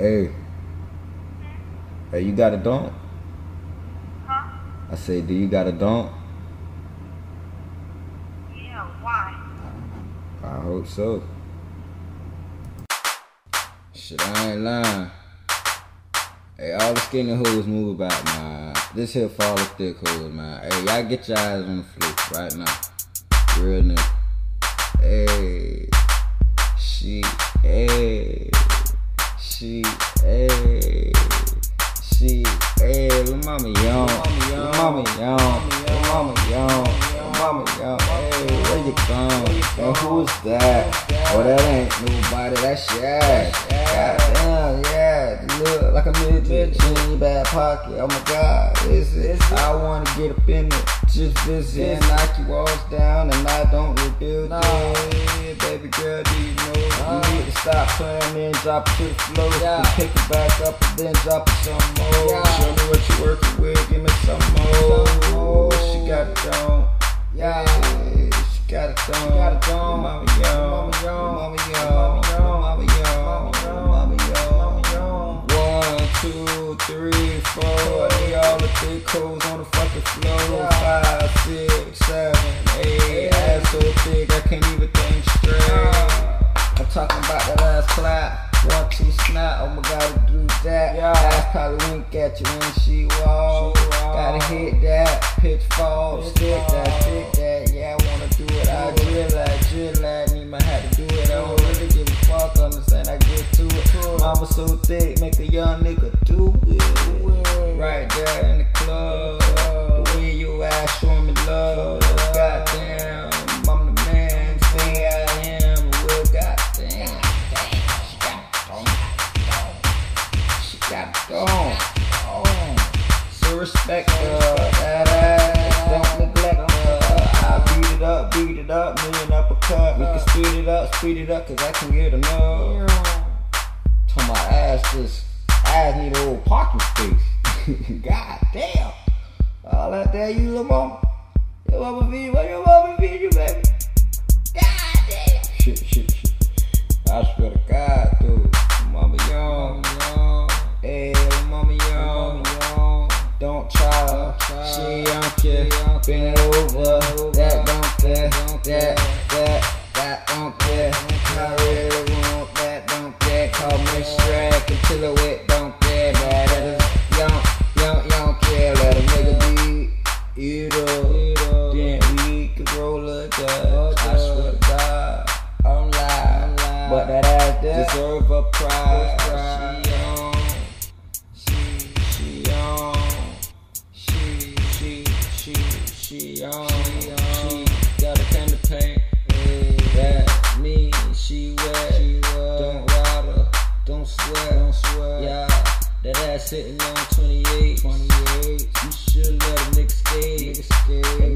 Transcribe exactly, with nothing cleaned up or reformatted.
Hey. Hey, you got a dunk? Huh? I say, do you got a dunk? Yeah, why? I hope so. Shit, I ain't lying. Hey, all the skinny hoes move about, man. This here fall of thick hoes, man. Hey, y'all get your eyes on the floor right now. Real nigga. Hey. She, hey. She, hey. She, hey. Lil' mama young. Lil' mama young. Lil' mama young. Lil' mama young. Hey, where you from? And who's that? Oh, that ain't nobody. That's your ass. Goddamn, yeah. Look like a midget in your back pocket. Oh my God, is it? I wanna get up in it. Just visit and knock you walls down, and I don't rebuild no. it. Baby girl, do you know uh, you need to stop playing, then drop it to the floor, yeah. and pick it back up, and then drop it some more. Yeah. Show me what you working with, give me some more. Some more. She got it on, yeah. She got it on, she got it on. Mama young, mama young, mama young, mama young, mama young, mama young. One, two, three, four. Need all the thick hoes on the fucking floor. Five, six, seven, eight. Ass so thick I can't even think straight. I'm talking about that ass clap. One, two, snap. Oh my God, to do that. Ass probably wink at you when she walk. Gotta hit that. Pitch fall. Stick that, stick that. Yeah, I wanna do it. I drill that, drill that. Need my hat to do it. I don't really give a fuck. Understand? I get to it. Mama so thick, make a young nigga do it. Right there in the club. The way your ass showing me love. Goddamn, I'm the man. Say I am. Well, goddamn. She got it on. She got it on. So respect her. That ass. Don't neglect her. I beat it up, beat it up. Million uppercut. We can speed it up, speed it up. Cause I can get enough. Talking about ass just. Ass need a little parking space. God damn. All that there, you little mama. Your mama feed you, what your mama feed you, baby? God damn. Shit, shit, shit. I swear to God, dude. Mama young, young. Hey, mama young, young. Don't try, she young kid. Bring it over. That don't care. That, that, that don't care. I really want that, don't care. Call me Shrek until it wet, don't care. That is young, young, young care. Let a nigga be eat up. Then we can roll a dub. I swear to God, I'm lying. But that ass deserve a prize. She young. She, she, she, she, she young. She got a can of paint. That means she wet. Don't ride her, don't sweat, don't sweat. Yeah, that ass sitting on twenty-eight. twenty-eight. You should let a nigga skate. Nigga skate.